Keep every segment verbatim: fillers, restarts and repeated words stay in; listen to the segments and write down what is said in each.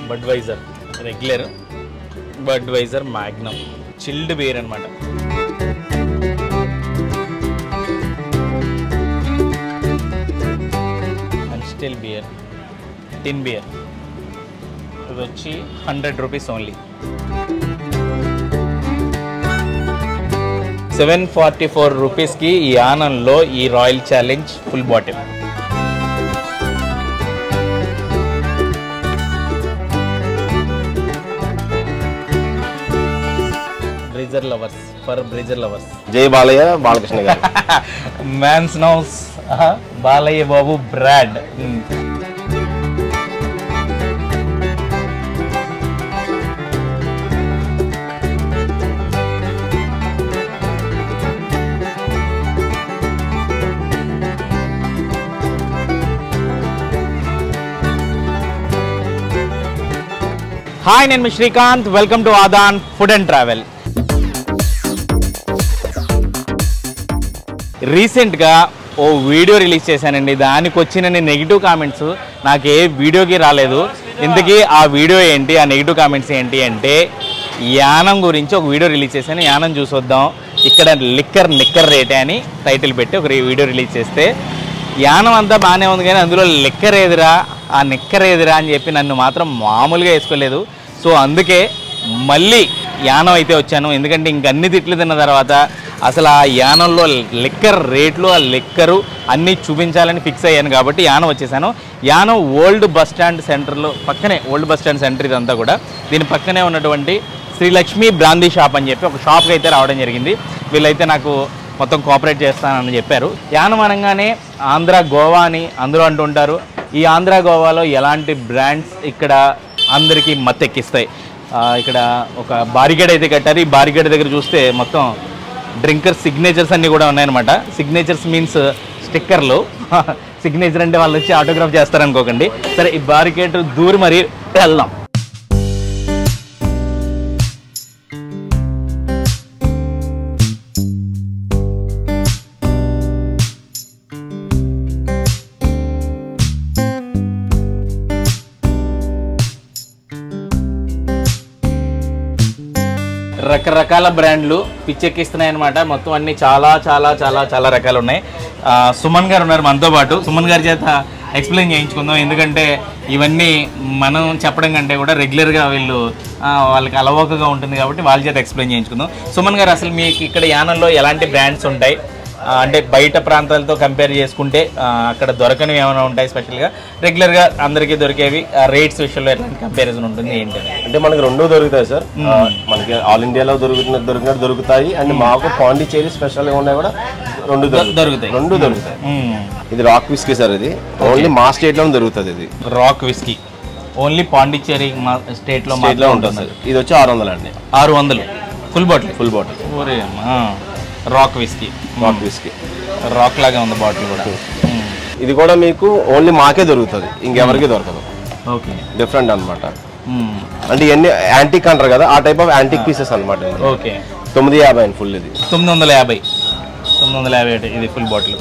Budweiser regular, Budweiser Magnum chilled beer అనమాట. అన్స్టిల్ beer, tin beer, ఇది వచ్చి hundred rupees only. Seven forty four రూపీస్కి ఈ యానంలో ఈ Royal Challenge full bottle. Breezer lovers, for Breezer lovers. జై బాలయ్య బాలకృష్ణ గారు. Mansion House Balayya Babu brand. Hi, నేను మీ శ్రీకాంత్. వెల్కమ్ టు ఆదాన్ ఫుడ్ అండ్ ట్రావెల్. రీసెంట్గా ఓ వీడియో రిలీజ్ చేశానండి. దానికి వచ్చిన నెగిటివ్ కామెంట్స్ నాకు ఏ వీడియోకి రాలేదు. ఇంతకీ ఆ వీడియో ఏంటి, ఆ నెగిటివ్ కామెంట్స్ ఏంటి అంటే, యానం గురించి ఒక వీడియో రిలీజ్ చేశాను. యానం చూసొద్దాం, ఇక్కడ లిక్కర్ నిక్కర్ రేటే అని టైటిల్ పెట్టి ఒక వీడియో రిలీజ్ చేస్తే, యానం అంతా బాగానే ఉంది కానీ అందులో లిక్కర్ ఏదిరా, ఆ నిక్కర్ ఏదిరా అని చెప్పి నన్ను మాత్రం మామూలుగా వేసుకోలేదు. సో అందుకే మళ్ళీ యానం అయితే వచ్చాను. ఎందుకంటే ఇంక అన్ని తిట్లు తిన్న తర్వాత అసలు ఆ యానంలో లిక్కర్ రేట్లు, ఆ లిక్కరు అన్నీ చూపించాలని ఫిక్స్ అయ్యాను కాబట్టి యానం వచ్చేసాను. యానం ఓల్డ్ బస్ స్టాండ్ సెంటర్లో పక్కనే, ఓల్డ్ బస్ స్టాండ్ సెంటర్ ఇదంతా కూడా, దీని పక్కనే ఉన్నటువంటి శ్రీలక్ష్మి బ్రాందీ షాప్ అని చెప్పి ఒక షాప్కి అయితే రావడం జరిగింది. వీళ్ళైతే నాకు మొత్తం కోఆపరేట్ చేస్తానని చెప్పారు. యానం అనగానే ఆంధ్ర, గోవా అని అందరూ అంటుంటారు. ఈ ఆంధ్ర, గోవాలో ఎలాంటి బ్రాండ్స్ ఇక్కడ అందరికీ మత్తెక్కిస్తాయి. ఇక్కడ ఒక బారిగేడ్ అయితే కట్టారు. ఈ బారిగేడ్ దగ్గర చూస్తే మొత్తం డ్రింకర్ సిగ్నేచర్స్ అన్నీ కూడా ఉన్నాయన్నమాట. సిగ్నేచర్స్ మీన్స్ స్టిక్కర్లు. సిగ్నేచర్ అంటే వాళ్ళు వచ్చి ఆటోగ్రాఫ్ చేస్తారనుకోకండి. సరే, ఈ బారిగేడ్ దూరి మరీ వెళ్దాం. రకరకాల బ్రాండ్లు పిచ్చెక్కిస్తున్నాయి అనమాట. మొత్తం అన్ని చాలా చాలా చాలా చాలా రకాలు ఉన్నాయి. సుమన్ గారు ఉన్నారు మనతో పాటు. సుమన్ గారి చేత ఎక్స్ప్లెయిన్ చేయించుకుందాం. ఎందుకంటే ఇవన్నీ మనం చెప్పడం కంటే కూడా రెగ్యులర్గా వీళ్ళు వాళ్ళకి అలవోకగా ఉంటుంది కాబట్టి వాళ్ళ చేత ఎక్స్ప్లెయిన్ చేయించుకుందాం. సుమన్ గారు, అసలు మీకు ఇక్కడ యానంలో ఎలాంటి బ్రాండ్స్ ఉంటాయి? అంటే బయట ప్రాంతాలతో కంపేర్ చేసుకుంటే అక్కడ దొరకనివి ఏమైనా ఉంటాయి స్పెషల్గా, రెగ్యులర్గా అందరికీ దొరికేవి రేట్స్ విషయంలో ఎలాంటి కంపారిజన్ ఉంటుంది ఏంటి? అంటే మనకి రెండు దొరుకుతాయి సార్. మనకి ఆల్ ఇండియాలో దొరుకుతున్న దొరికినట్టు దొరుకుతాయి. అండ్ మాకు పాండిచేరి స్పెషల్గా ఉన్నాయి కూడా రెండు దొరుకుతాయి. రెండు దొరుకుతాయి. ఇది రాక్ విస్కీ సార్. ఇది ఓన్లీ మా స్టేట్ లో దొరుకుతుంది. ఇది rock whisky only Pondicherry state లో ఉంటుంది సార్. ఇది వచ్చి ఆరు వందలు అండి. ఆరు వందలు full bottle. Full bottle rock whisky. Rock whisky rock లాగా ఉంది బాటిల్ కూడా. ఇది కూడా మీకు ఓన్లీ మాకే దొరుకుతుంది, ఇంకెవరికి దొరకదు. ఓకే, డిఫరెంట్ అనమాట. అంటే ఇవన్నీ యాంటిక్ అంటారు కదా, ఆ టైప్ ఆఫ్ యాంటిక్ పీసెస్ అనమాట. ఓకే, తొమ్మిది యాభై అండి ఫుల్. ఇది తొమ్మిది వందల యాభై తొమ్మిది వందల యాభై ఇది ఫుల్ బాటిల్.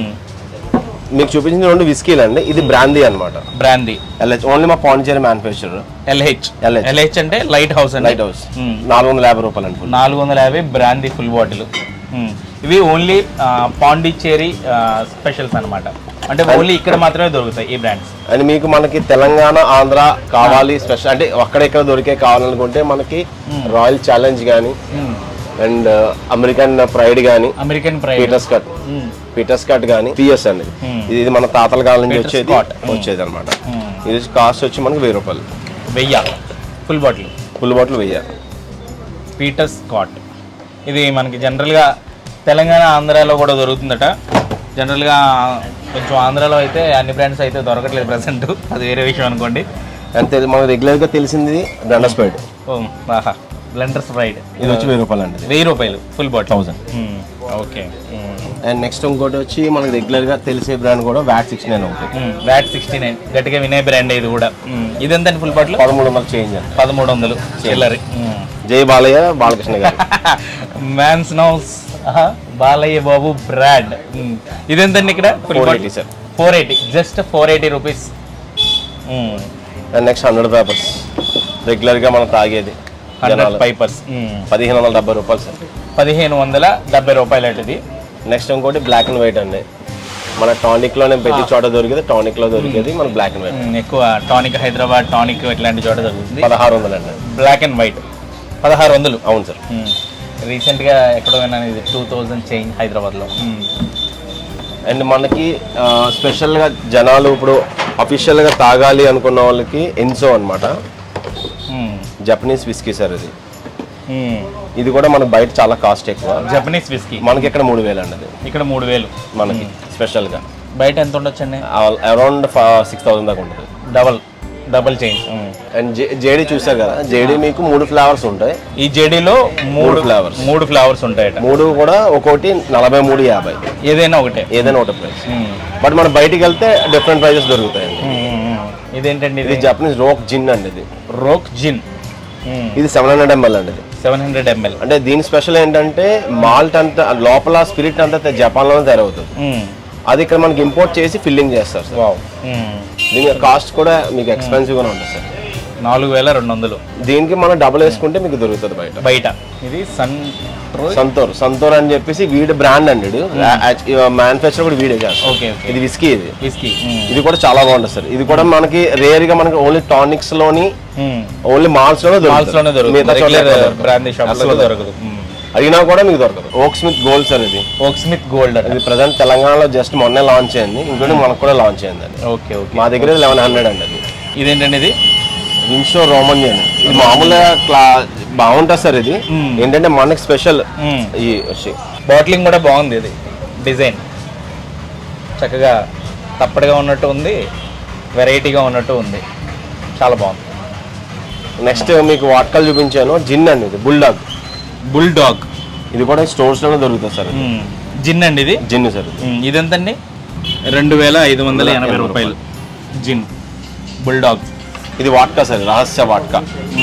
మీకు చూపించిన రెండు విస్కీలు అండి. ఇది బ్రాందీ అనమాట. బ్రాందీ ఎల్హెచ్ ఓన్లీ మా పాండిచేరి మ్యానుఫ్యాక్చరర్. ఎల్హెచ్ ఎల్హెచ్ అంటే లైట్ హౌస్. లైట్ హౌస్ నాలుగు వందల యాభై రూపాయలు అండి. నాలుగు వందల యాభై బ్రాందీ ఫుల్ బాటిల్. ఇవి ఓన్లీ పాండిచేరి స్పెషల్స్ అనమాట. అంటే ఓన్లీ ఇక్కడ మాత్రమే దొరుకుతాయి ఈ బ్రాండ్స్. అండ్ మీకు మనకి తెలంగాణ, ఆంధ్ర కావాలి స్పెషల్ అంటే అక్కడెక్కడ దొరికే కావాలనుకుంటే మనకి రాయల్ ఛాలెంజ్ కానీ, అండ్ అమెరికన్ ప్రైడ్ కానీ, American Pride, Peter Scot Peter Scot కానీ, పిఎస్ అండి. ఇది మన తాతల కాలం నుంచి వచ్చేది వచ్చేది అనమాట. ఇది కాస్ట్ వచ్చి మనకి వెయ్యి రూపాయలు. వెయ్యి ఫుల్ బాటిల్. ఫుల్ బాటిల్ వెయ్యి. పీటర్స్ కాట్ ఇది మనకి జనరల్గా తెలంగాణ, ఆంధ్రాలో కూడా దొరుకుతుందట. జనరల్గా కొంచెం ఆంధ్రాలో అయితే అన్ని బ్రాండ్స్ అయితే దొరకట్లేదు ప్రజెంట్, అది వేరే విషయం అనుకోండి. అంతే మనకు రెగ్యులర్గా తెలిసింది బ్లెండర్ స్ప్రైడ్. ఓ ఆహా, బ్లెండర్ స్ప్రైడ్. ఇది వచ్చి వెయ్యి రూపాయలు అండి. వెయ్యి రూపాయలు full bottle. Thousand. Okay. And next ఇంకోటి వచ్చి మనకి రెగ్యులర్గా తెలిసే బ్రాండ్ కూడా వ్యాట్ సిక్స్టీ నైన్ ఉంటుంది. వ్యాట్ సిక్స్టీ నైన్ గట్టిగా వినే బ్రాండ్ ఇది కూడా. ఇది ఎంత ఫుల్ బాటిల్? పదమూడు వందలు చేంజ్ అండి. పదమూడు వందలు చిల్లరి. జై బాలయ్య బాలకృష్ణ గారు. Mansion House Balayya Babu brand. ఇది ఎంతండి ఇక్కడ? Four eighty sir. Four eighty just four eighty rupees. And next Hundred Pipers రెగ్యులర్గా మనం తాగేది హండ్రెడ్ పైపర్స్ పదిహేను వందల డెబ్బై రూపాయలు సార్. పదిహేను వందల డెబ్బై రూపాయలు ఇది. నెక్స్ట్ ఇంకోటి బ్లాక్ అండ్ వైట్ అండి. మన టానిక్లోనే ప్రతి చోట దొరికేది, టానిక్లో దొరికేది మన బ్లాక్ అండ్ వైట్. ఎక్కువ టానిక్ హైదరాబాద్ టానిక్ ఇట్లాంటి చోట దొరుకుతుంది. పదహారు వందలు అండి బ్లాక్ అండ్ వైట్. పదహారు వందలు అవును సార్. రీసెంట్గా ఎక్కడో విన్నాను ఇది టూ థౌజండ్ చేంజ్ హైదరాబాద్లో. అండ్ మనకి స్పెషల్గా జనాలు ఇప్పుడు అఫీషియల్గా తాగాలి అనుకున్న వాళ్ళకి ఎన్సో అనమాట, జపనీస్ విస్కీ సార్ ఇది. ఇది కూడా మనకి బయట చాలా కాస్ట్ ఎక్కువ. జపనీస్ విస్కీ మనకి ఇక్కడ మూడు వేలు అండి అది. ఇక్కడ మూడు వేలు మనకి స్పెషల్గా. బయట ఎంత ఉండొచ్చండి? అరౌండ్ సిక్స్ థౌసండ్ దాకా ఉంటుంది. Double double change. And JD చూసారు కదా, జేడీ మీకు మూడు ఫ్లేవర్స్ ఉంటాయి. ఈ జేడీలో మూడు ఫ్లేవర్స్ మూడు ఫ్లేవర్స్ ఉంటాయట. మూడు కూడా ఒక్కొక్కటి నలభై మూడు యాభై ఏదైనా ఒకటే ఏదైనా ఒకటి ప్రైస్. బట్ మనం బయటికి వెళ్తే డిఫరెంట్ ప్రైజెస్ దొరుకుతాయండి. ఇదేంటండి? ఇది జపనీస్ రోక్ జిన్ అండి. ఇది రోక్ జిన్. ఇది సెవెన్ హండ్రెడ్ ఎంఎల్ అండి. ఇది సెవెన్ హండ్రెడ్ ఎంఎల్. అంటే దీని స్పెషల్ ఏంటంటే మాల్ట్ అంతా లోపల స్పిరిట్ అంతా జపాన్లోనే తయారవుతుంది. అది ఇక్కడ మనకి ఇంపోర్ట్ చేసి ఫిల్లింగ్ చేస్తారు సార్. దీని కాస్ట్ కూడా మీకు ఎక్స్పెన్సివ్గానే ఉంటుంది సార్. నాలుగు వేల రెండు వందలు. దీనికి మనం డబుల్ వేసుకుంటే మీకు దొరుకుతుంది బయట. బయట ఇది సన్ సంతోర్ సంతోర్ అని చెప్పేసి వీడి బ్రాండ్ అండి. మ్యానుఫ్యాక్చర్ కూడా వీడే చేస్తారు. ఓకే. ఇది విస్కీ. ఇది విస్కీ. ఇది కూడా చాలా బాగుంటుంది సార్. ఇది కూడా మనకి రేర్ గా మనకి ఓన్లీ టానిక్స్ లోని ఓన్లీ మాల్స్ లోనే దొరుకుతుంది. అడిగినా కూడా మీకు దొరకదు. ఓక్ స్మిత్ గోల్డ్ సార్. ఇది ఓక్ స్మిత్ గోల్డ్. ఇది ప్రజెంట్ తెలంగాణలో జస్ట్ మొన్నే లాంచ్ అయింది. ఇంకోటి మనకు కూడా లాంచ్ అయింది అండి. Okay okay. మా దగ్గర లెవెన్ హండ్రెడ్ అండి అది. ఇదేంటండి? ఇది విన్షో రోమన్యన్. ఇది మామూలుగా క్లా బాగుంటుంది సార్. ఇది ఏంటంటే మనకి స్పెషల్. ఈ బాటిలింగ్ కూడా బాగుంది. ఇది డిజైన్ చక్కగా తప్పటిగా ఉన్నట్టు ఉంది, వెరైటీగా ఉన్నట్టు ఉంది, చాలా బాగుంది. నెక్స్ట్ మీకు వాట్కల్ చూపించాను. జిన్ అండి. ఇది బుల్డాగ్. బుల్డాగ్. ఇది కూడా స్టోర్స్ లోనే దొరుకుతుంది సార్. జిన్ అండి. ఇది జిన్ సార్. ఇది ఎంతండి? రెండు వేల ఐదు వందల ఎనభై రూపాయలు జిన్ బుల్డాగ్. ఇది vodka sir. Rahasya vodka.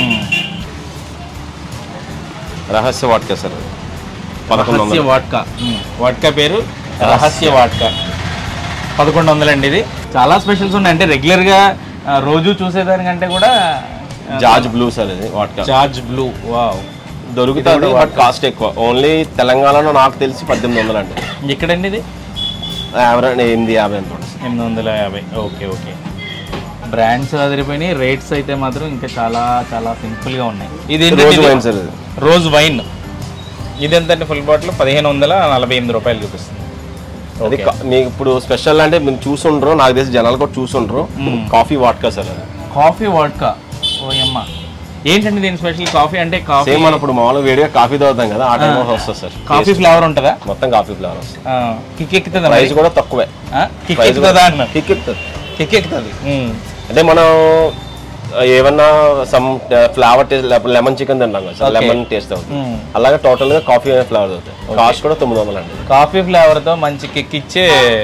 Rahasya vodka sir. Rahasya vodka. Vodka పేరు రహస్య వాట్కా. పదకొండు వందలు అండి. ఇది చాలా స్పెషల్స్ ఉన్నాయి. అంటే రెగ్యులర్గా రోజు చూసేదానికంటే కూడా జార్జ్ బ్లూ సార్. ఇది వాట్కా. George Blue. వావ్. దొరుకుతుంది బట్ కాస్ట్ ఎక్కువ. ఓన్లీ తెలంగాణలో నాకు తెలిసి పద్దెనిమిది వందలు అండి. ఎక్కడండి ఇది? యావరేజ్ ఎనిమిది యాభై ఎంత. ఎనిమిది వందల యాభై. Okay okay. బ్రాండ్స్ అదిరిపోయినాయి. రేట్స్ అయితే మాత్రం ఇంకా చాలా చాలా సింపుల్గా ఉన్నాయి. ఇది రోజ్ వైన్ సార్. ఇది రోజ్ వైన్. ఇది ఎంత ఫుల్ బాటిల్? పదిహేను వందల నలభై ఎనిమిది రూపాయలు చూపిస్తుంది. అది మీకు ఇప్పుడు స్పెషల్ అంటే మీరు చూసుండ్రు, నాకు తెలిసి జనాలు కూడా చూసుండ్రు. Coffee vodka sir. అది కాఫీ వాట్కా. ఓ అమ్మ. ఏంటండి దీని స్పెషల్? కాఫీ అంటే కాఫీ మనం ఇప్పుడు మామూలుగా వేడిగా కాఫీ తాగుతాం కదా, ఆ టైంలో వస్తుంది సార్. కాఫీ ఫ్లేవర్ ఉంటుందా? మొత్తం కాఫీ ఫ్లేవర్ వస్తుంది. కిక్ ఎక్కుతుందా? ప్రైస్ కూడా తక్కువే. కిక్ ఎక్కుతుందా అన్న? కిక్ ఎక్కుతుంది. కిక్ ఎక్కుతుంది. అంటే మనం ఏమన్నా some flavour taste, lemon chicken తింటాం కదా సార్, లెమన్ టేస్ట్ అవుతుంది. అలాగే టోటల్ గా కాఫీ అనే ఫ్లేవర్ అవుతుంది. కాస్ట్ కూడా తొమ్మిది వందలు అండి. కాఫీ ఫ్లేవర్ తో మంచి కిక్ ఇచ్చే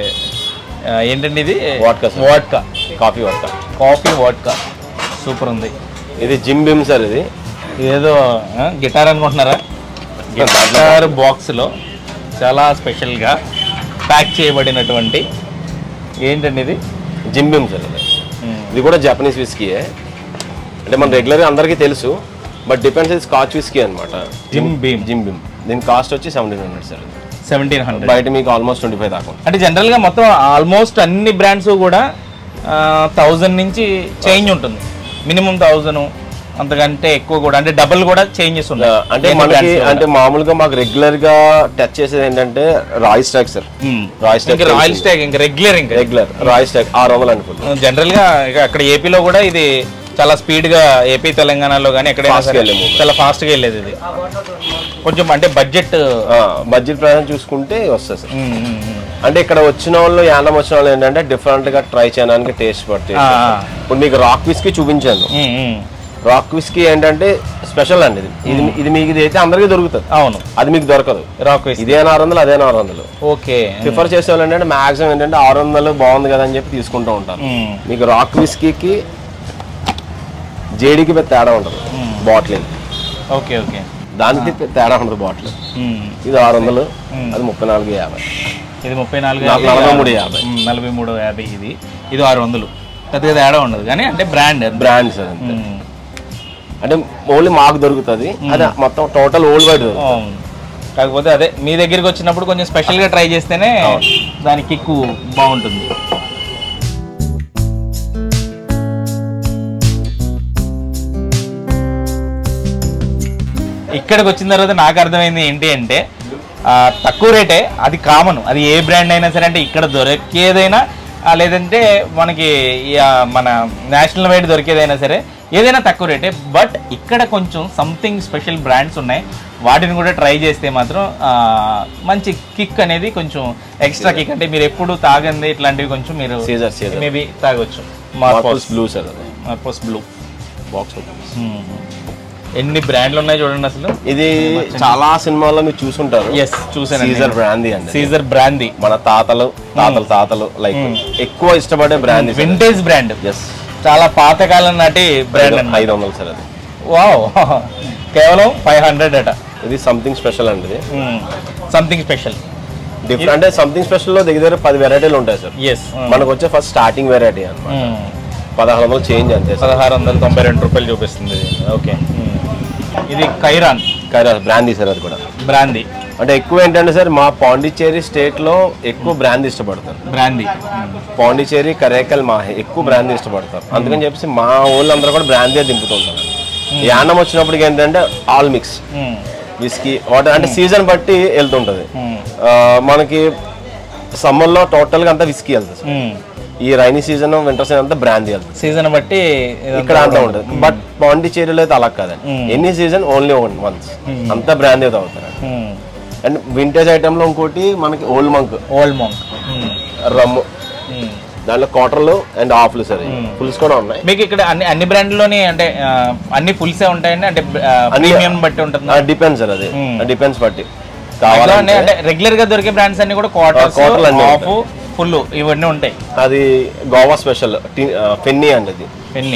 ఏంటండి ఇది? Vodka. Vodka. Coffee vodka. Coffee vodka super ఉంది. ఇది జిమ్ బిమ్ సార్. ఇది ఇదేదో గిటార్ అనుకుంటున్నారా? గిటార్ బాక్స్లో చాలా స్పెషల్గా ప్యాక్ చేయబడినటువంటి ఏంటండి ఇది? Jim Beam sir. ఇది ఇది కూడా జపనీస్ విస్కీయే. అంటే మన రెగ్యులర్గా అందరికీ తెలుసు, బట్ డిపెండ్స్ ఇది స్కాచ్ విస్కీ అనమాట. Jim Beam. Jim Beam. దీని కాస్ట్ వచ్చి seventeen hundred sir. Seventeen hundred. బయట మీకు ఆల్మోస్ట్ ట్వంటీ ఫైవ్ దాకా. అంటే జనరల్గా మొత్తం ఆల్మోస్ట్ అన్ని బ్రాండ్స్ కూడా థౌజండ్ నుంచి చేంజ్ ఉంటుంది. మినిమం థౌజండ్ అంతకంటే ఎక్కువ కూడా, అంటే డబుల్ కూడా చేంజెస్ ఉన్నాయి. అంటే మనకి అంటే మామూలుగా మాకు రెగ్యులర్ గా టచ్ చేసేది ఏంటంటే Royal Stag sir. Royal Stag. Royal Stag ఇంకా రెగ్యులర్ ఇంకా రెగ్యులర్ రాయల్ స్టాగ్ ఆరు వందలు అనుకుంటున్నాను. జనరల్ గా అక్కడ ఏపీలో కూడా ఇది చాలా స్పీడ్ గా, ఏపీ తెలంగాణలో కానీ ఎక్కడైనా చాలా ఫాస్ట్ గా వెళ్ళేది. ఇది కొంచెం అంటే బడ్జెట్ బడ్జెట్ ప్రకారం చూసుకుంటే వస్తుంది సార్. అంటే ఇక్కడ వచ్చిన వాళ్ళు యానం వచ్చిన వాళ్ళు ఏంటంటే డిఫరెంట్ గా ట్రై చేయడానికి టేస్ట్ పడుతుంది. ఇప్పుడు మీకు రాక్ విస్కీ చూపించాను. రాక్ విస్కీ ఏంటంటే స్పెషల్ అండి. ఇది ఇది ఇది మీకు ఇది అయితే అందరికీ దొరుకుతుంది. అవును, అది మీకు దొరకదు. రాక్ విస్కీ ఇదేనా ఆరు వందలు అదేనా ఆరు వందలు. ఓకే. ప్రిఫర్ చేసే వాళ్ళు ఏంటంటే మాక్సిమం ఏంటంటే ఆరు వందలు బాగుంది కదా అని చెప్పి తీసుకుంటూ ఉంటారు. మీకు రాక్ విస్కీకి జేడీకి పెద్ద తేడా ఉంటుంది బాటిలింగ్. Okay okay. దానికి తేడా ఉంటుంది బాటిల్. ఇది ఆరు వందలు, అది ముప్పై నాలుగు యాభై. ఇది ముప్పై నాలుగు నలభై మూడు యాభై. నలభై మూడు యాభై. ఇది ఇది ఆరు వందలు. పెద్దగా తేడా ఉండదు కానీ అంటే బ్రాండ్ బ్రాండ్ సార్ అంతే. అంటే ఓన్లీ మాకు దొరుకుతుంది, అది మొత్తం టోటల్ ఓల్డ్ వైడ్ దొరుకుతుంది. కాకపోతే అదే మీ దగ్గరికి వచ్చినప్పుడు కొంచెం స్పెషల్గా ట్రై చేస్తేనే దాని కిక్కు బాగుంటుంది. ఇక్కడికి వచ్చిన తర్వాత నాకు అర్థమైంది ఏంటి అంటే తక్కువ రేటే, అది కామన్, అది ఏ బ్రాండ్ అయినా సరే. అంటే ఇక్కడ దొరికేదైనా లేదంటే మనకి మన నేషనల్ వైడ్ దొరికేదైనా సరే ఏదైనా తక్కువ రేటే. బట్ ఇక్కడ కొంచెం సంథింగ్ స్పెషల్ బ్రాండ్స్ ఉన్నాయి, వాటిని కూడా ట్రై చేస్తే మాత్రం మంచి కిక్ అనేది కొంచెం ఎక్స్ట్రా కిక్. అంటే మీరు ఎప్పుడు తాగంది ఇట్లాంటివి కొంచెం మీరు మేబీ తాగొచ్చు. Morpheus blue sir, Morpheus blue box. ఎన్ని బ్రాండ్లు ఉన్నాయి చూడండి అసలు. ఇది చాలా సినిమాల్లో మీరు చూసుంటారు. ఎస్ చూసాను. సీజర్ బ్రాందీ అండి. సీజర్ బ్రాందీ మన తాతలు తాతలు తాతలు లైక్ ఎక్కువ ఇష్టపడే బ్రాండ్, వింటేజ్ బ్రాండ్. ఎస్ చాలా పాతకాలం నాటి బ్రాండ్. ఐదు వందలు సార్ అది. వావ్, కేవలం ఫైవ్ హండ్రెడ్ అట. ఇది సంథింగ్ స్పెషల్ అండి. సంథింగ్ స్పెషల్ డిఫరెంట్ అంటే సంథింగ్ స్పెషల్ లో దగ్గర పది వెరైటీలు ఉంటాయి సార్. ఎస్ మనకు వచ్చే ఫస్ట్ స్టార్టింగ్ వెరైటీ అన్నమాట. పదహారు వందలు చేంజ్ అంతే. పదహారు వందల తొంభై రెండు రూపాయలు చూపిస్తుంది. ఓకే, ఇది కైరాన్. కైరాన్ బ్రాందీ సార్, అది కూడా బ్రాందీ. అంటే ఎక్కువ ఏంటంటే సార్ మా పాండిచ్చేరి స్టేట్ లో ఎక్కువ బ్రాందీ ఇష్టపడతారు. బ్రాందీ పాండిచ్చేరి, కరేకల్, మాహే ఎక్కువ బ్రాందీ ఇష్టపడతారు. అందుకని చెప్పేసి మా ఊళ్ళో అందరూ కూడా బ్రాందీ దింపుతుంటారు. యానం వచ్చినప్పటికి ఏంటంటే ఆల్ మిక్స్ విస్కీ వాటర్, అంటే సీజన్ బట్టి వెళ్తుంటది. మనకి సమ్మర్ లో టోటల్ గా అంతా విస్కీ వెళ్తుంది. ఈ రైనీ సీజన్, వింటర్ సీజన్ అంతా బ్రాందీ వెళ్తుంది. సీజన్ బట్టి ఇక్కడ అంతా ఉంటుంది. బట్ పాండిచ్చేరిలో అయితే అలా కాదండి. Any season only one once అంతా బ్రాందీ తాగుతారు. అండ్ వింటేజ్ ఐటమ్ లో ఇంకోటి మనకి Old Monk. Old Monk rum, దాంట్లో క్వార్టర్లు అండ్ హాఫ్లు సార్, ఫుల్స్ కూడా ఉన్నాయి. మీకు ఇక్కడ అన్ని అన్ని బ్రాండ్లోని అంటే అన్ని ఫుల్సే ఉంటాయండి? అంటే ప్రీమియం బట్టి ఉంటుంది. డిపెండ్స్ సార్, అది డిపెండ్స్ బట్టి కావాలంటే. అంటే రెగ్యులర్ గా దొరికే బ్రాండ్స్ అన్ని కూడా క్వార్టర్, హాఫ్, ఫుల్ ఇవన్నీ ఉంటాయి. అది గోవా స్పెషల్ ఫెన్నీ అండి. అది ఫెన్నీ.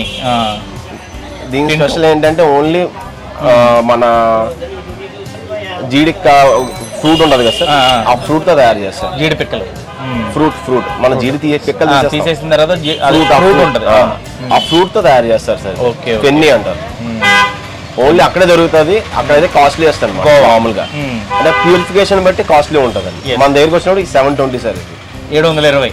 దీని స్పెషల్ ఏంటంటే ఓన్లీ మన జీడి ఫ్రూట్ ఉంటుంది కదా సార్, ఆ ఫ్రూట్ తో తయారు చేస్తారు. జీడి పిక్కలు, ఫ్రూట్ ఫ్రూట్ మన జీడి తీసే పిక్కలు తీసేసిన తర్వాత ఫ్రూట్ ఉంటుంది, ఆ ఫ్రూట్ తో తయారు చేస్తారు సార్. ఫెన్నీ అంటారు. ఓన్లీ అక్కడే దొరుకుతుంది. అక్కడైతే కాస్ట్లీ వస్తుంది మామూలుగా. అంటే ప్యూరిఫికేషన్ బట్టి కాస్ట్లీ ఉంటుంది. మన దగ్గరికి వచ్చినప్పుడు సెవెన్ ట్వంటీ సార్, ఇది ఏడు వందల ఇరవై.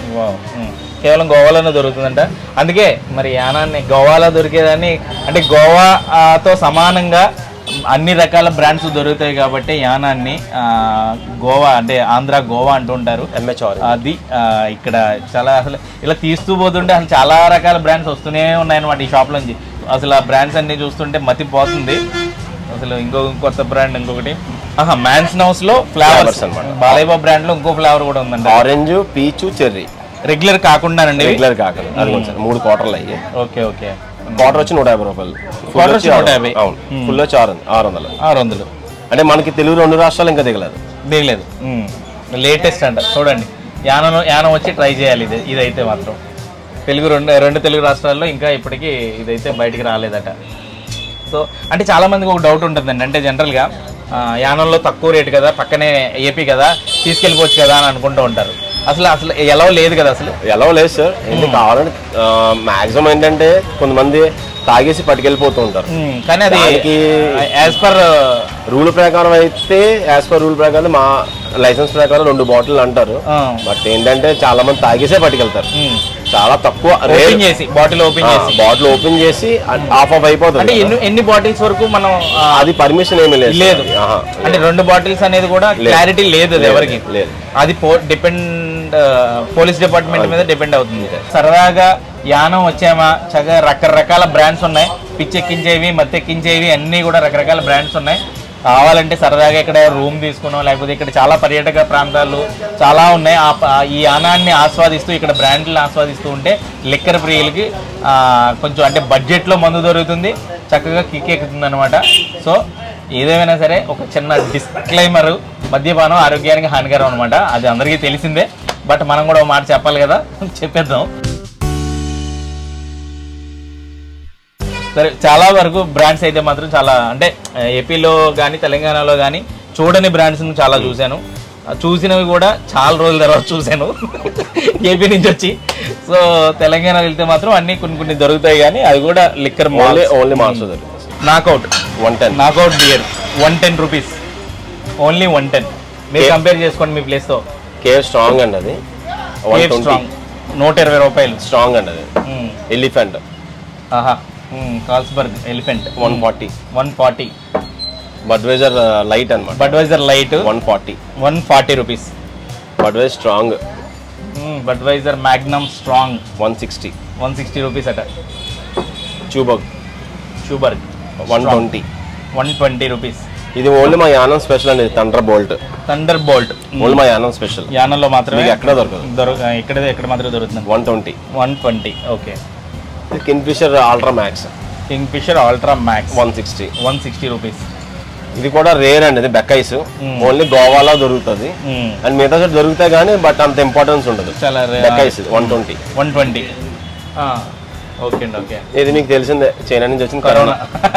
కేవలం గోవాలోనే దొరుకుతుందంట. అందుకే మరి యానాన్ని గోవాలో దొరికేదాన్ని, అంటే గోవాతో సమానంగా అన్ని రకాల బ్రాండ్స్ దొరుకుతాయి కాబట్టి యానాన్ని గోవా అంటే ఆంధ్ర గోవా అంటూ ఉంటారు. అది ఇక్కడ చాలా అసలు ఇలా తీస్తూ పోతుంటే అసలు చాలా రకాల బ్రాండ్స్ వస్తూనే ఉన్నాయన్నమాట ఈ షాప్ నుంచి. అసలు ఆ బ్రాండ్స్ అన్ని చూస్తుంటే మతిపోతుంది. అసలు ఇంకో కొత్త బ్రాండ్ ఇంకొకటి మ్యాన్సన్ హౌస్ లో ఫ్లేవర్స్ అనమాట. బాలయ్య బ్రాండ్ లో ఇంకో ఫ్లేవర్ కూడా ఉందండి, ఆరెంజ్, పీచు, చెర్రీ. రెగ్యులర్ కాకుండానండి. రెగ్యులర్ కాకుండా అది మూడు క్వార్టర్లు అయ్యి. Okay okay. క్వార్టర్ వచ్చి నూట యాభై రూపాయలు, క్వార్టర్ వచ్చి నూట యాభై. అవును, ఫుల్ వచ్చి ఆరు ఆరు వందలు ఆరు వందలు అంటే మనకి తెలుగు రెండు రాష్ట్రాలు ఇంకా దిగలేదు దిగలేదు లేటెస్ట్ అంట. చూడండి, యానం యానం వచ్చి ట్రై చేయాలి ఇది. ఇదైతే మాత్రం తెలుగు రెండు రెండు తెలుగు రాష్ట్రాల్లో ఇంకా ఇప్పటికీ ఇదైతే బయటికి రాలేదట. సో అంటే చాలా మందికి ఒక డౌట్ ఉంటుందండి. అంటే జనరల్గా యానంలో తక్కువ రేటు కదా, పక్కనే ఏపీ కదా, తీసుకెళ్ళిపోవచ్చు కదా అని అనుకుంటూ ఉంటారు. అసలు అసలు ఎలా లేదు కదా, అసలు ఎలా లేదు సార్. ఎందుకు కావాలంటే మాక్సిమం ఏంటంటే కొంతమంది తాగేసి పట్టుకెళ్ళిపోతూ ఉంటారు. కానీ అది యాజ్ పర్ రూల్ ప్రకారం అయితే యాజ్ పర్ రూల్ ప్రకారం మా లైసెన్స్ ప్రకారం రెండు బాటిల్ అంటారు. బట్ ఏంటంటే చాలా మంది తాగేసే పట్టుకెళ్తారు. చాలా తక్కువ ఓపెన్ చేసి బాటిల్ ఓపెన్ చేసి బాటిల్ ఓపెన్ చేసి ఆఫ్ ఆఫ్ అయిపోతుంది. అంటే ఎన్ని ఎన్ని బాటిల్స్ వరకు మనం అది పర్మిషన్ ఏమీ లేదు లేదు. అంటే రెండు బాటిల్స్ అనేది కూడా క్లారిటీ లేదు అది ఎవరికి లేదు. అది డిపెండ్ పోలీస్ డిపార్ట్మెంట్ మీద డిపెండ్ అవుతుంది. సరదాగా యానం వచ్చామా, చక్కగా రకరకాల బ్రాండ్స్ ఉన్నాయి. పిచ్చెక్కించేవి, మత్తెక్కించేవి అన్నీ కూడా రకరకాల బ్రాండ్స్ ఉన్నాయి. కావాలంటే సరదాగా ఇక్కడ రూమ్ తీసుకున్నాం, లేకపోతే ఇక్కడ చాలా పర్యాటక ప్రాంతాలు చాలా ఉన్నాయి. ఈ యానాన్ని ఆస్వాదిస్తూ ఇక్కడ బ్రాండ్లను ఆస్వాదిస్తూ ఉంటే లిక్కర్ ప్రియులకి కొంచెం అంటే బడ్జెట్లో మందు దొరుకుతుంది, చక్కగా కిక్ ఎక్కుతుంది అనమాట. సో ఏదేమైనా సరే ఒక చిన్న డిస్క్లైమరు, మద్యపానం ఆరోగ్యానికి హానికరం అనమాట. అది అందరికీ తెలిసిందే. బట్ మనం కూడా ఒక మాట చెప్పాలి కదా, చెప్పేద్దాం. సరే, చాలా వరకు బ్రాండ్స్ అయితే మాత్రం చాలా అంటే ఏపీలో కానీ తెలంగాణలో కానీ చూడని బ్రాండ్స్ని చాలా చూశాను. చూసినవి కూడా చాలా రోజుల తర్వాత చూశాను ఏపీ నుంచి వచ్చి. సో తెలంగాణ వెళ్తే మాత్రం అన్ని కొన్ని కొన్ని దొరుకుతాయి, కానీ అది కూడా లిక్కర్ ఓన్లీ ఓన్లీ మాస్టర్ దొరుకుతుంది. Knockout one ten knockout beer one ten rupees only one ten. మీరు కంపేర్ చేసుకోండి మీ ప్లేస్తో. కేవ్ స్ట్రాంగ్ అండి అది స్ట్రాంగ్ నూట ఇరవై రూపాయలు స్ట్రాంగ్ అండి అది. ఎలిఫెంట్ ఆహా Carlsberg elephant one forty one forty. Budweiser light అనమాట. Budweiser light one forty one forty rupees. Budweiser strong Budweiser magnum strong one sixty one sixty rupees అట. చూబర్గ్ షూబర్గ్ one twenty one twenty rupees. ఇది only మా Yanam special అండి. Thunderbolt thunderbolt only మా Yanam special. యానంలో మాత్రమే, ఎక్కడ దొరకదు. దొరక ఇక్కడ ఎక్కడ మాత్రమే దొరుకుతుంది. One twenty one twenty okay. Kingfisher ultra max Kingfisher ultra max one sixty one sixty rupees. ఇది కూడా రేర్ అండి. ఇది బెక్కైస్ ఓన్లీ గోవాలో దొరుకుతుంది అండ్ మిగతా చోట దొరుకుతాయి కానీ బట్ అంత ఇంపార్టెన్స్ ఉండదు. చాలా Beck's Ice one twenty one twenty okay అండి ఓకే. ఇది మీకు తెలిసిందే, చైనా నుంచి వచ్చింది కరోనా.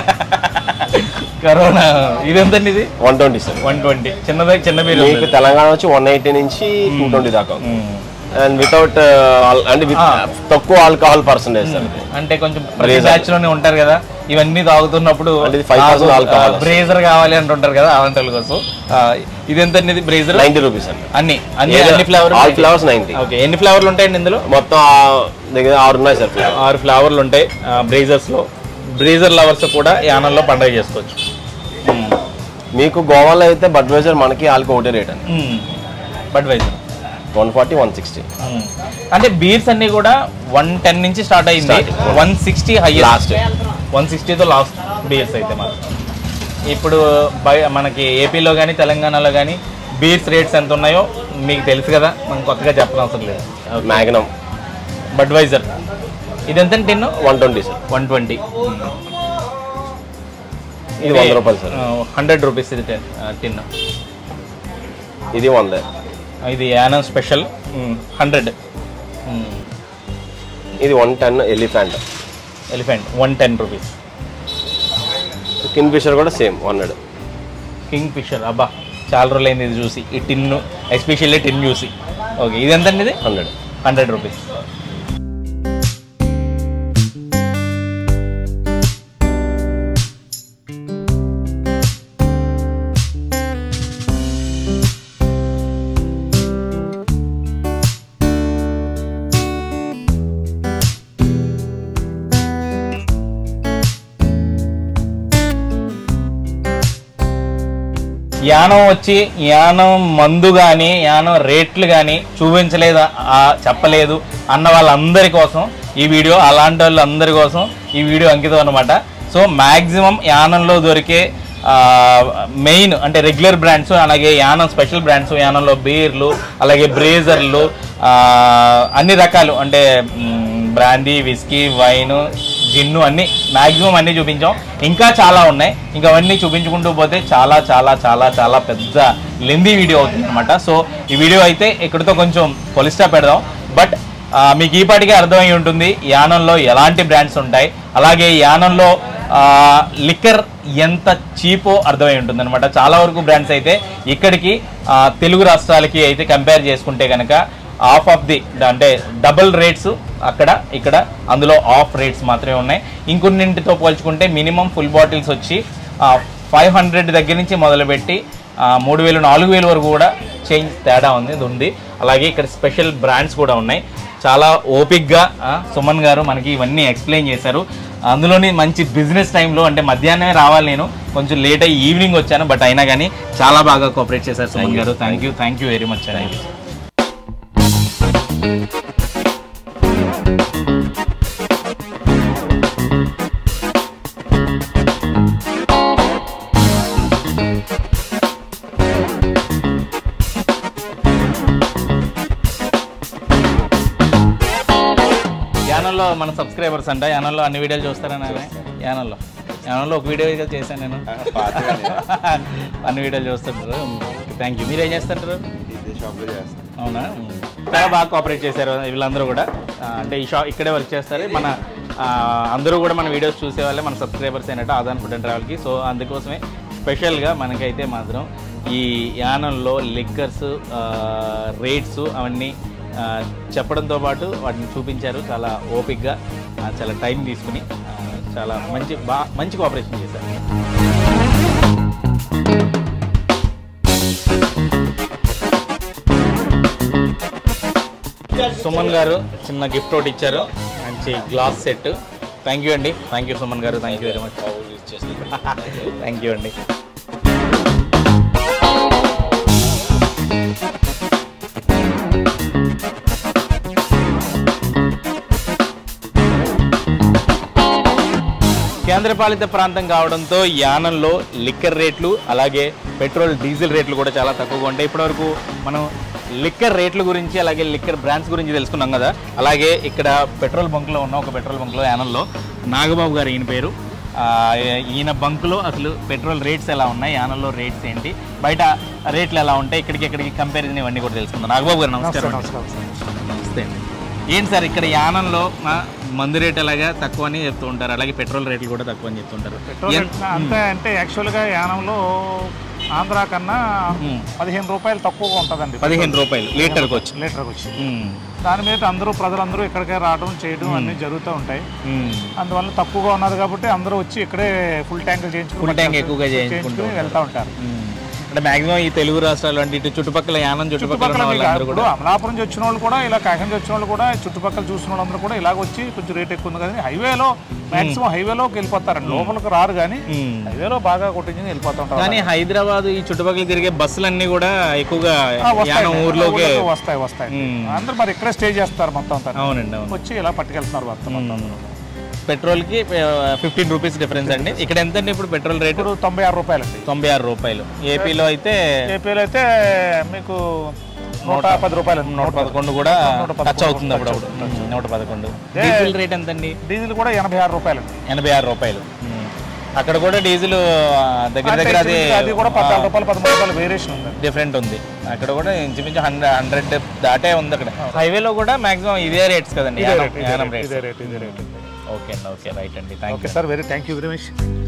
కరోనా ఇది ఎంతండి? ఇది one twenty sir. One twenty చిన్నది చిన్న మీరు మీకు తెలంగాణ వచ్చి వన్ ఎయిటీ నుంచి టూ ట్వంటీ దాకా అండ్ వితౌట్ అంటే తక్కువ ఆల్కహాల్ పర్సెంటేజ్ సార్. అంటే కొంచెం బ్యాచ్ లోనే ఉంటారు కదా ఇవన్నీ తాగుతున్నప్పుడు బ్రేజర్ కావాలి అంటుంటారు కదా అలాంటి కోసం. ఇది ఎంత బ్రేజర్? నైన్టీ రూపీస్ అండి. అన్ని అన్ని అన్ని flavour all flavours ninety. Okay. ఎన్ని ఫ్లేవర్లు ఉంటాయండి ఇందులో? మొత్తం దగ్గర ఆరు ఉన్నాయి సార్. ఆరు ఫ్లేవర్లు ఉంటాయి బ్రేజర్స్ లో. బ్రేజర్ లవర్స్ కూడా యానంలో పండుగ చేసుకోవచ్చు. మీకు గోవాలో అయితే బడ్వైజర్ మనకి ఆల్కి ఒకటే రేట్ అండి. Budweiser one forty one sixty. అంటే బీర్స్ అన్ని కూడా వన్ టెన్ నుంచి స్టార్ట్ అయింది. One sixty highest. వన్ సిక్స్టీతో లాస్ట్ బీర్స్ అయితే మాత్రం. ఇప్పుడు బయ మనకి ఏపీలో కానీ తెలంగాణలో కానీ బీర్స్ రేట్స్ ఎంత ఉన్నాయో మీకు తెలుసు కదా, మనం కొత్తగా చెప్పనవసరం లేదు. మ్యాగ్నమ్ బడ్వైజర్ ఇది ఎంత tin? One twenty sir. One twenty ఇది వంద రూపాయలు సార్. హండ్రెడ్ రూపీస్ ఇది టిన్. ఇది వంద. ఇది యానం స్పెషల్ హండ్రెడ్. ఇది one ten elephant. Elephant one ten rupees. Kingfisher కూడా సేమ్ హండ్రెడ్. కింగ్ ఫిషర్ అబ్బా చాలా రోజులైంది ఇది చూసి, ఈ టిన్ను ఎస్పెషల్లీ టిన్ చూసి. ఓకే. ఇది ఎంత అండి? ఇది హండ్రెడ్ హండ్రెడ్ రూపీస్. యానం వచ్చి యానం మందు కానీ యానం రేట్లు కానీ చూపించలేదు చెప్పలేదు అన్న వాళ్ళందరి కోసం ఈ వీడియో, అలాంటి వాళ్ళందరి కోసం ఈ వీడియో అంకితం అనమాట. సో మ్యాక్సిమం యానంలో దొరికే మెయిన్ అంటే రెగ్యులర్ బ్రాండ్స్, అలాగే యానం స్పెషల్ బ్రాండ్స్, యానంలో బీర్లు, అలాగే బ్రేజర్లు, అన్ని రకాలు అంటే బ్రాందీ, విస్కీ, వైన్, జిన్ను అన్నీ మ్యాక్సిమం అన్నీ చూపించాం. ఇంకా చాలా ఉన్నాయి. ఇంకా అవన్నీ చూపించుకుంటూ పోతే చాలా చాలా చాలా చాలా పెద్ద లెందీ వీడియో అవుతుంది అనమాట. సో ఈ వీడియో అయితే ఇక్కడితో కొంచెం పొలిస్టా పెడదాం. బట్ మీకు ఈ పాటికే అర్థమై ఉంటుంది యానంలో ఎలాంటి బ్రాండ్స్ ఉంటాయి, అలాగే యానంలో లిక్కర్ ఎంత చీపో అర్థమై ఉంటుంది అనమాట. చాలా వరకు బ్రాండ్స్ అయితే ఇక్కడికి తెలుగు రాష్ట్రాలకి అయితే కంపేర్ చేసుకుంటే కనుక ఆఫ్ ఆఫ్ ది అంటే డబుల్ రేట్స్ అక్కడ ఇక్కడ, అందులో ఆఫ్ రేట్స్ మాత్రమే ఉన్నాయి. ఇంకొన్నింటితో పోల్చుకుంటే మినిమం ఫుల్ బాటిల్స్ వచ్చి ఫైవ్ హండ్రెడ్ దగ్గర నుంచి మొదలుపెట్టి మూడు వేలు నాలుగు వేలు వరకు కూడా చేంజ్ తేడా ఉంది ఉంది అలాగే ఇక్కడ స్పెషల్ బ్రాండ్స్ కూడా ఉన్నాయి. చాలా ఓపిక్గా సుమన్ గారు మనకి ఇవన్నీ ఎక్స్ప్లెయిన్ చేశారు. అందులోని మంచి బిజినెస్ టైంలో అంటే మధ్యాహ్నమే రావాలి, నేను కొంచెం లేట్ అయ్యి ఈవినింగ్ వచ్చాను, బట్ అయినా కానీ చాలా బాగా కోఆపరేట్ చేశారు సుమన్ గారు. Thank you thank you very much అండి. యానంలో మన సబ్స్క్రైబర్స్ అంట, యానంలో అన్ని వీడియోలు చూస్తారని యానంలో యానంలో ఒక వీడియో చేశాను నేను, అన్ని వీడియోలు చూస్తుంటారు. Thank you. మీరు ఏం చేస్తుంటారు? అవునా, చాలా బాగా కోఆపరేట్ చేశారు వీళ్ళందరూ కూడా. అంటే ఈ షాప్ ఇక్కడే వర్క్ చేస్తారు. మన అందరూ కూడా మన వీడియోస్ చూసేవాళ్ళే మన సబ్స్క్రైబర్స్ అయినట్టు ఆదాన్ ఫుడ్ అండ్ ట్రావెల్కి. సో అందుకోసమే స్పెషల్గా మనకైతే మాత్రం ఈ యానంలో లిక్కర్స్ రేట్స్ అవన్నీ చెప్పడంతో పాటు వాటిని చూపించారు చాలా ఓపిక్గా, చాలా టైం తీసుకుని, చాలా మంచి బా మంచి కోఆపరేషన్ చేశారు. సుమన్ గారు చిన్న గిఫ్ట్ ఒకటి ఇచ్చారు, మంచి గ్లాస్ సెట్. థ్యాంక్ యూ అండి, థ్యాంక్ యూ సుమన్ గారు, thank you very much. Thank you అండి. కేంద్రపాలిత ప్రాంతం కావడంతో యానంలో లిక్కర్ రేట్లు అలాగే పెట్రోల్ డీజిల్ రేట్లు కూడా చాలా తక్కువగా ఉంటాయి. ఇప్పటివరకు మనం లిక్కర్ రేట్ల గురించి అలాగే లిక్కర్ బ్రాండ్స్ గురించి తెలుసుకున్నాం కదా. అలాగే ఇక్కడ పెట్రోల్ బంక్లో ఉన్న ఒక పెట్రోల్ బంక్లో యానంలో నాగబాబు గారు ఈయన పేరు. ఈయన బంకులో అసలు పెట్రోల్ రేట్స్ ఎలా ఉన్నాయి, యానంలో రేట్స్ ఏంటి, బయట రేట్లు ఎలా ఉంటాయి, ఇక్కడికి ఎక్కడికి కంపారిజన్ ఇవన్నీ కూడా తెలుసుకుందాం. నాగబాబు గారు నమస్కారం. నమస్తే అండి. ఏంటి సార్ ఇక్కడ యానంలో మందు రేట్ అలాగా తక్కువ అని చెప్తూ ఉంటారు, అలాగే పెట్రోల్ రేట్లు కూడా తక్కువ అని చెప్తుంటారు. అంతే అంటే యాక్చువల్గా యానంలో ఆంధ్ర కన్నా పదిహేను రూపాయలు తక్కువగా ఉంటుందండి. పదిహేను రూపాయలు లీటర్కి వచ్చి లీటర్కి వచ్చి దాని మీద అందరూ ప్రజలందరూ ఇక్కడికే రావడం చేయడం అన్నీ జరుగుతూ ఉంటాయి. అందువల్ల తక్కువగా ఉన్నది కాబట్టి అందరూ వచ్చి ఇక్కడే ఫుల్ ట్యాంక్ చేయించుకుని ఫుల్ ట్యాంక్ ఎక్కువగా చేయించుకుని వెళ్తూ ఉంటారు. అంటే మాక్సిమం ఈ తెలుగు రాష్ట్రాలు అంటే ఇటు చుట్టుపక్కల యానం చుట్టుపక్కల ఇప్పుడు అమలాపురం నుంచి వచ్చిన వాళ్ళు కూడా ఇలా కాకినాడ నుంచి వచ్చిన వాళ్ళు కూడా చుట్టుపక్కల చూసిన వాళ్ళందరూ కూడా ఇలాగ వచ్చి కొంచెం రేట్ ఎక్కువ ఉంది కానీ హైవేలో మాక్సిమం హైవేలోకి వెళ్ళిపోతారండి, లోపలికి రారు కానీ హైవేలో బాగా కొట్టించి వెళ్ళిపోతూ ఉంటారు. కానీ హైదరాబాద్ ఈ చుట్టుపక్కల తిరిగే బస్సులన్నీ కూడా ఎక్కువగా ఊర్లోకి వస్తాయి వస్తాయి అందరూ మరి ఇక్కడే స్టే చేస్తారు మొత్తం అంతా. అవునండి, వచ్చి ఇలా పట్టుకెళ్తున్నారు మొత్తం. పెట్రోల్ కి ఫిఫ్టీన్ రూపీస్ డిఫరెన్స్ అండి. ఇక్కడ ఎంత అండి ఇప్పుడు పెట్రోల్ రేటు? తొంభై ఆరు రూపాయలు అండి. తొంభై ఆరు రూపాయలు. ఏపీలో అయితే ఏపీలో అయితే మీకు నూట పది రూపాయలు, నూట పదకొండు కూడా ఖర్చు అవుతుంది అప్పుడు. నూట పదకొండు. డీజిల్ రేట్ ఎంత అండి? డీజిల్ కూడా ఎనభై ఆరు రూపాయలు. ఎనభై ఆరు రూపాయలు. అక్కడ కూడా డీజిల్ దగ్గర దగ్గర అది అది కూడా పద్నాలుగు రూపాయలు పదమూడు రూపాయలు వేరియేషన్ ఉంది, డిఫరెంట్ ఉంది. అక్కడ కూడా ఇంచుమించు హండ్రెడ్ హండ్రెడ్ దాటే ఉంది. అక్కడ హైవేలో కూడా మాక్సిమం ఇదే రేట్స్ కదండి. ఇదే రేట్ ఇదే రేట్ ఓకే అండి, ఓకే రైట్ అండి. Thank you sir, very thank you very much.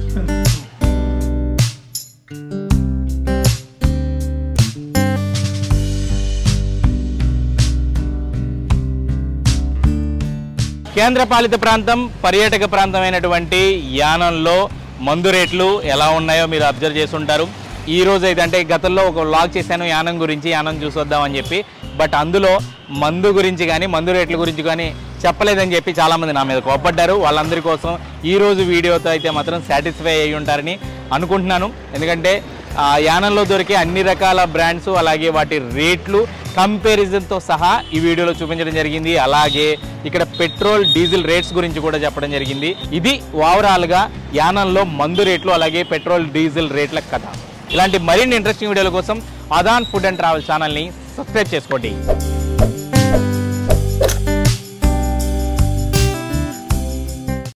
కేంద్రపాలిత ప్రాంతం పర్యాటక ప్రాంతమైనటువంటి యానంలో మందు రేట్లు ఎలా ఉన్నాయో మీరు అబ్జర్వ్ చేసి ఉంటారు. ఈ రోజు అయితే అంటే గతంలో ఒక వ్లాగ్ చేశాను యానం గురించి, యానం చూసొద్దామని చెప్పి. బట్ అందులో మందు గురించి కానీ మందు రేట్ల గురించి కానీ చెప్పలేదని చెప్పి చాలామంది నా మీద కోప్పడ్డారు. వాళ్ళందరి కోసం ఈరోజు వీడియోతో అయితే మాత్రం సాటిస్ఫై అయ్యి ఉంటారని అనుకుంటున్నాను. ఎందుకంటే యానంలో దొరికే అన్ని రకాల బ్రాండ్స్ అలాగే వాటి రేట్లు కంపారిజన్తో సహా ఈ వీడియోలో చూపించడం జరిగింది. అలాగే ఇక్కడ పెట్రోల్ డీజిల్ రేట్స్ గురించి కూడా చెప్పడం జరిగింది. ఇది ఓవరాల్గా యానంలో మందు రేట్లు అలాగే పెట్రోల్ డీజిల్ రేట్ల కథ. ఇలాంటి మరిన్ని ఇంట్రెస్టింగ్ వీడియోల కోసం అదాన్ ఫుడ్ అండ్ ట్రావెల్ ఛానల్ని సబ్స్క్రైబ్ చేసుకోండి.